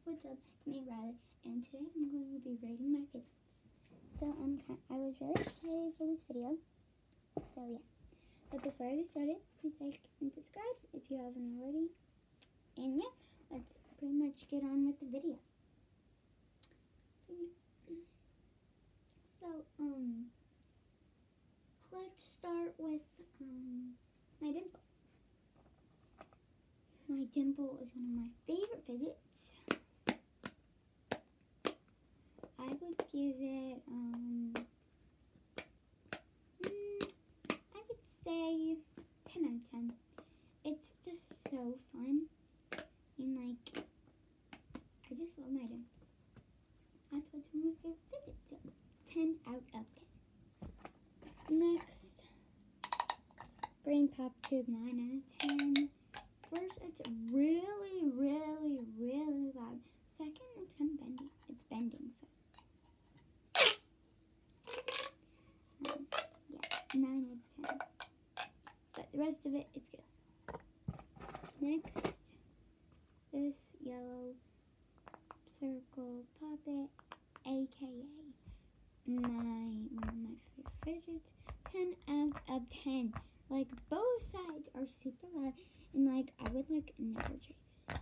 What's up? It's me, Riley, and today I'm going to be rating my fidgets. So I was really excited for this video. So yeah. But before I get started, please like and subscribe if you haven't already. And yeah, let's pretty much get on with the video. So let's start with my dimple. My dimple is one of my favorite fidgets. I would give it, I would say 10 out of 10. It's just so fun, and like, I just love my dimple. That's what's one of my favorite fidgets, so 10 out of 10. Next, Brain Pop Tube, 9 out of 10. First, it's really, really, really loud. Second, it's kind of bendy. It's bending, so. Yeah, 9 out of 10. But the rest of it, it's good. Next, this yellow circle puppet, aka one of my favorite fidgets. 10 out of 10. Like, both sides are super loud, and like, I would like never trade this.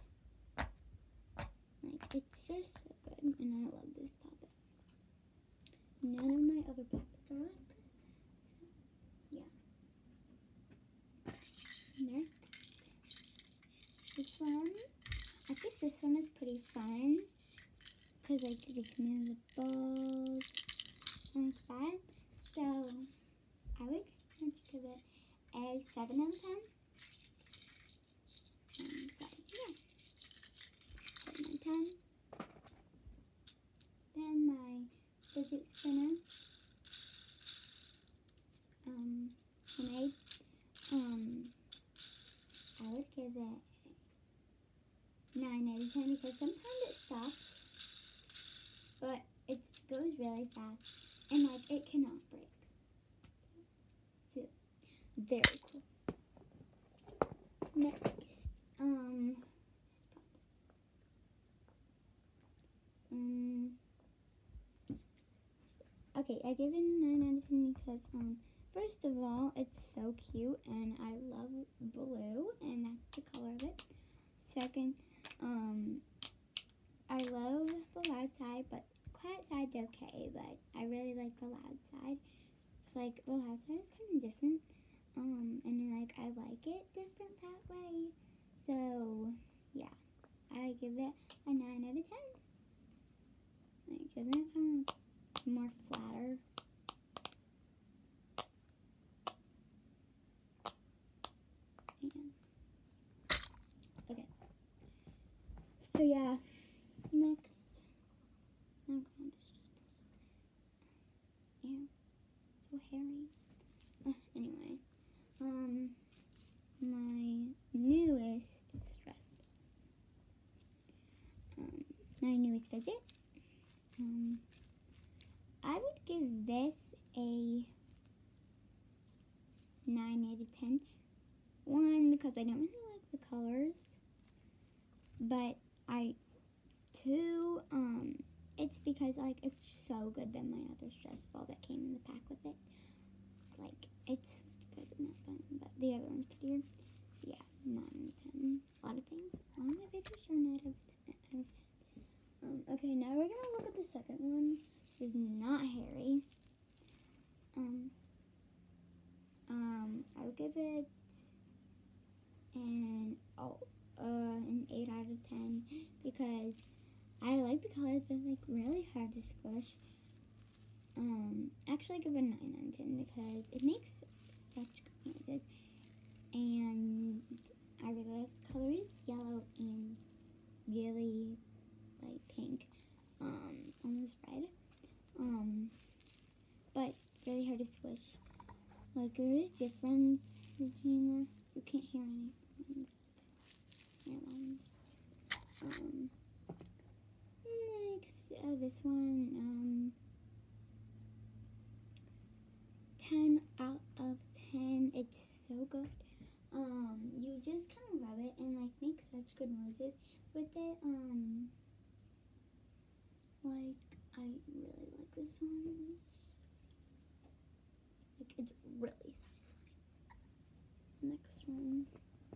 Like, it's just so good, and I love this puppet. None of my other puppets are like this. So, yeah. Next, this one. I think this one is pretty fun, because like, it gets me the balls, and it's fun. So, I would give it a 7 out of 10. So, yeah. 7 out of 10. Then my fidget spinner. Homemade. I would give it 9 out of 10 because sometimes it stops, but it goes really fast, and like, it cannot break. So very cool. Next, okay, I give it a 9 out of 10 because, first of all, it's so cute, and I love blue, and that's the color of it. Second, I love the loud side, but quiet side's okay, but I really like the loud side. It's like, the loud side is kind of different, and like, I like it different that way. So, yeah, I give it a 9 out of 10. Like, isn't it kind of more flatter? Okay. So yeah, next. Oh god, this just pulls. Ew. So hairy. Anyway. My newest stress ball. My newest fidget. I would give this a 9 out of 10. One, because I don't really like the colors, but two, it's because like, it's so good than my other stress ball that came in the pack with it. Like, it's better than that one, but the other one's prettier. So yeah, 9 out of 10. A lot of things. A lot of my fidgets are 9 out of 10. Okay, now we're gonna look at the second one. This is not hairy. I would give it an 8 out of 10 because I like the colors, but it's like really hard to squish. Actually, I give it a 9 out of 10 because it makes such good noises, and I really like the colors, yellow and really like pink, almost red, but really hard to squish. Like, there's a difference between you can't hear any ones. Next, this one, 10 out of 10. It's so good. You just kind of rub it and like make such good noises with it. Like, I really like this one. Like, it's really satisfying. Next one.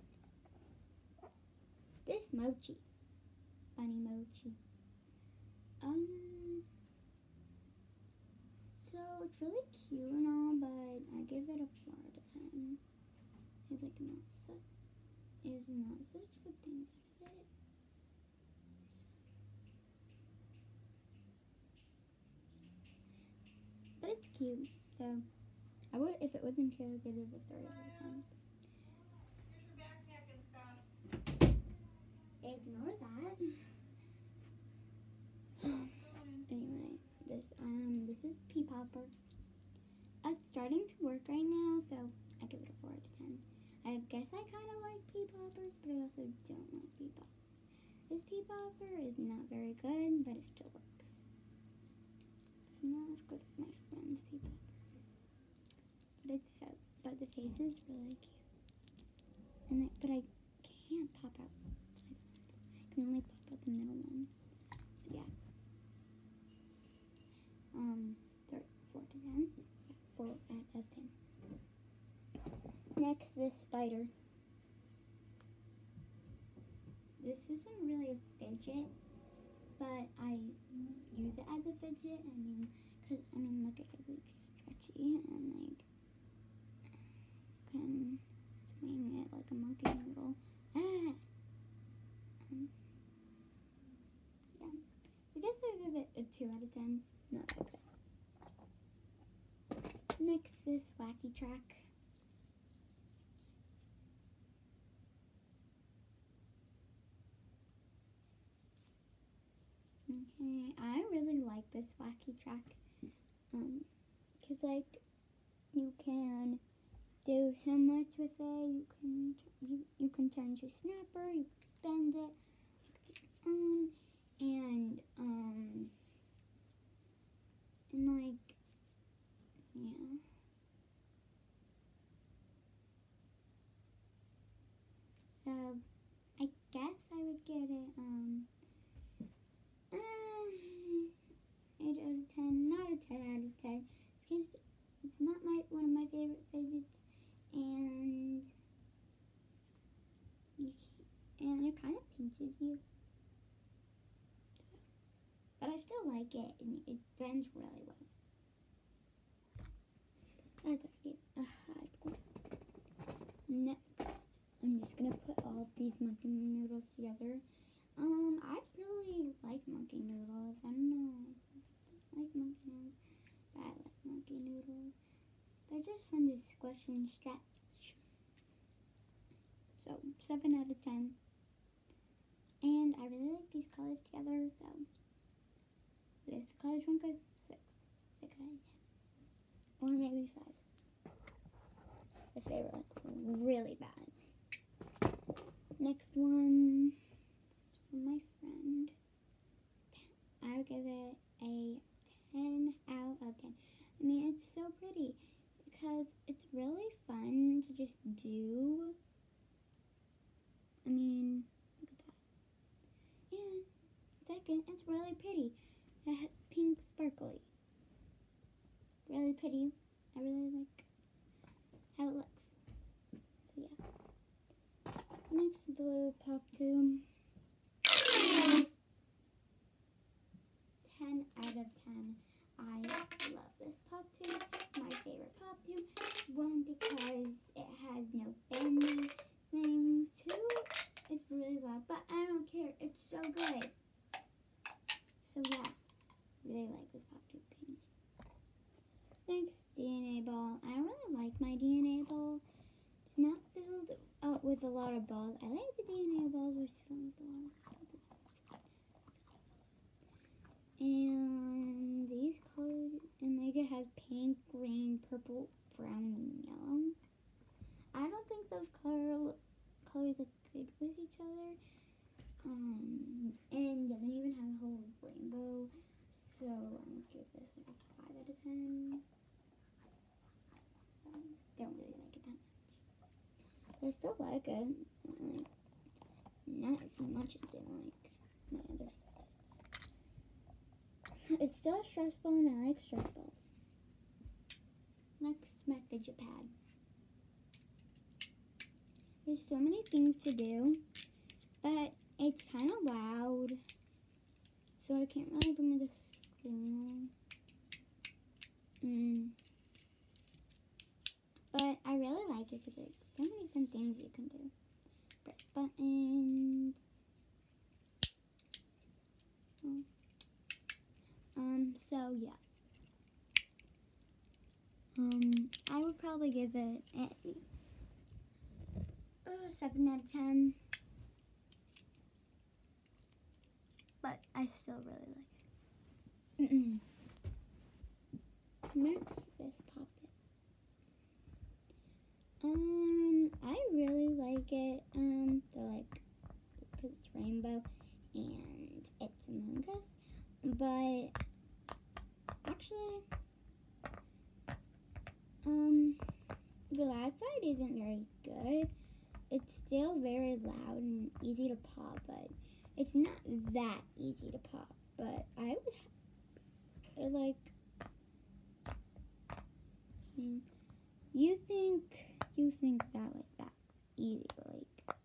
This mochi. Bunny mochi. So it's really cute and all, but I give it a 4 out of 10. It's like not such, is not such good things out of it. But it's cute, so I would, if it wasn't cute, I'd give it a 3 out of 10. Here's your backpack and stuff. Ignore that. Anyway, this is Pea Popper. It's starting to work right now, so I give it a 4 out of 10. I guess I kind of like Pea Poppers, but I also don't like Pea Poppers. This Pea Popper is not very good, but it still works. It's not as good as my friend's Pea Popper, but the face is really cute. And but I can't pop out side ones. I can only pop out the middle one. So yeah. 4 to 10. Yeah, 4 out of 10. Next, this spider. This isn't really a fidget, but I use it as a fidget. Look at it, like stretchy and like can swing it like a monkey noodle. Yeah. So I guess I would give it a 2 out of 10. Not that good. Next, this wacky track. Okay, I really like this wacky track. Cause like you can do so much with it. You can turn to snapper. You can bend it and like yeah. So I guess I would get it 8 out of 10, not a 10 out of 10. It's not one of my favorite fidgets, and it kind of pinches you. So, but I still like it, and it bends really well. As I forget, next, I'm just gonna put all of these monkey noodles together. I really like monkey noodles. I don't know. I like monkey noodles, but I like monkey noodles. They're just fun to squish and stretch. So 7 out of 10. And I really like these colors together. So if the colors weren't good, 6 out of 10, or maybe 5 if they were like really bad. Next one. From my friend. I would give it a 10 out of 10. I mean, it's so pretty because it's really fun to just do. I mean, look at that. And second, it's really pretty. It has pink sparkly. Really pretty. I really like how it looks. So yeah. Next, blue pop tube. 10 out of 10. I love this pop tube. My favorite pop tube. One, because it has no bendy things. Two, it's really loud, but I don't care. It's so good. So yeah, really like this pop tube pin. Next, DNA ball. I don't really like my DNA ball. It's not filled with a lot of balls. I like the DNA balls which fill with a lot of balls. And these colors, and like it has pink, green, purple, brown, and yellow. I don't think those colors look good with each other. And doesn't even have a whole rainbow. So I'm gonna give this like a 5 out of 10. So don't really like it that much. But I still like it. Like, not as much as I like my other. It's still a stress ball, and I like stress balls. Next, my fidget pad. There's so many things to do, but it's kind of loud, so I can't really bring it to school. But I really like it because there's so many fun things you can do. Press buttons. So yeah. I would probably give it a 7 out of 10. But I still really like it. Next, this pocket. I really like it. Because it's rainbow and it's Among Us. But actually, the loud side isn't very good. It's still very loud and easy to pop, but it's not that easy to pop. But I would like. You think that that's easy, but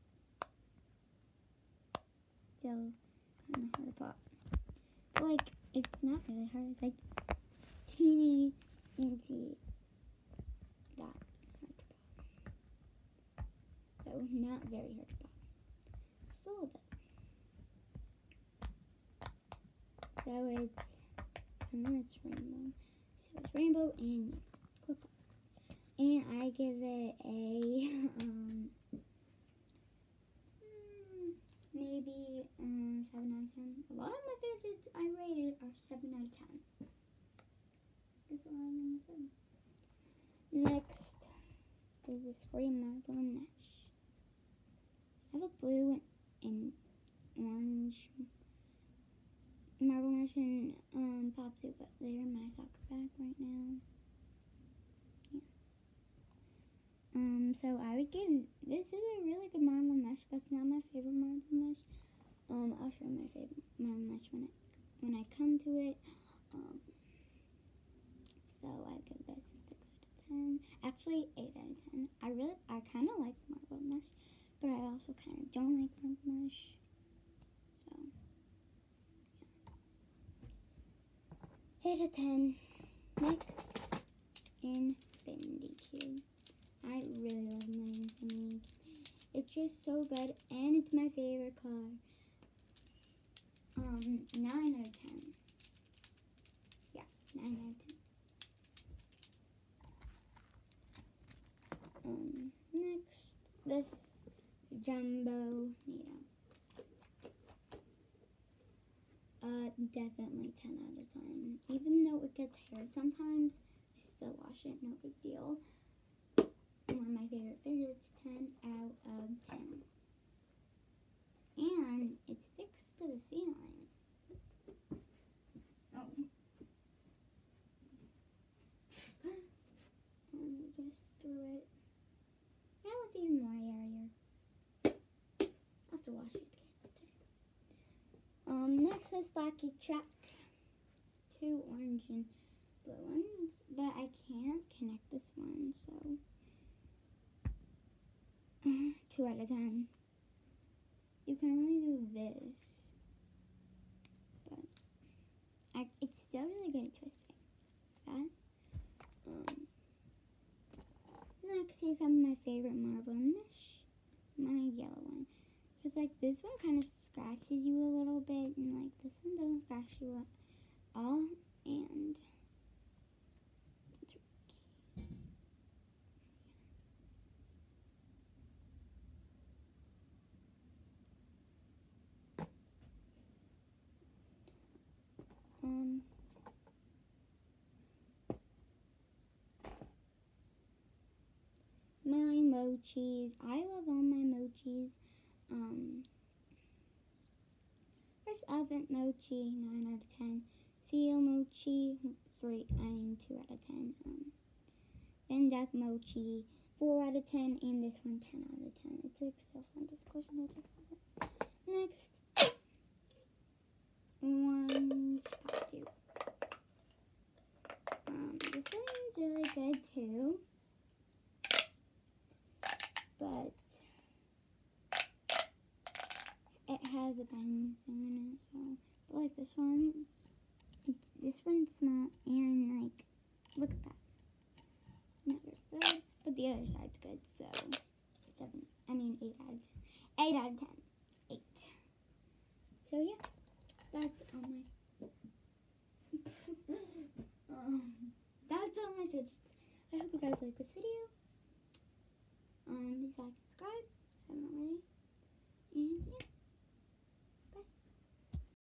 still kind of hard to pop. But it's not really hard. It's teeny incy that hard to pop. So not very hard to pop. Just a little bit. So it's rainbow. So it's rainbow and clip on. And I give it a maybe 7 out of 10. A lot of my fidgets I rated are 7 out of 10. Guess a lot of them are 7. Next is this free marble mesh. I have a blue and orange marble mesh and popsuit, but they're in my soccer bag right now. So I would give, this is a really good marble mesh, but it's not my favorite marble mesh. I'll show you my favorite marble mesh when I come to it. So I give this a 6 out of 10. Actually, 8 out of 10. I kind of like marble mesh, but I also kind of don't like marble mesh. So, yeah. 8 out of 10. Next, Infinity Cube. I really love my Infinity. It's just so good, and it's my favorite car. 9 out of 10. Yeah, 9 out of 10. Next, this Jumbo Nito. Definitely 10 out of 10. Even though it gets hair sometimes, I still wash it, no big deal. One of my favorite fidgets, 10 out of 10. And it sticks to the ceiling. Oh. And just threw it. Now it's even more airier. I'll have to wash it again. Next is Blocky Track. 2 orange and blue ones, but I can't connect this one, so 2 out of 10. You can only do this, but it's still really good at twisting. That. Next, here comes my favorite marble mesh, my yellow one. Because this one kind of scratches you a little bit, and this one doesn't scratch you at all, and it's really cute. My mochis. I love all my mochis. First Advent mochi, 9 out of 10. Seal mochi, 2 out of 10. Then duck mochi, 4 out of 10. And this one, 10 out of 10. It's so fun to squish it. Next, orange popsuit. a bang thing in it. So, but like this one, this one's small and like, look at that. Not very good, but the other side's good. So 8 out of 10. 8 out of 10. 8. So yeah, that's all my. That's all my fidgets. I hope you guys like this video. Please like, subscribe, if you haven't already. And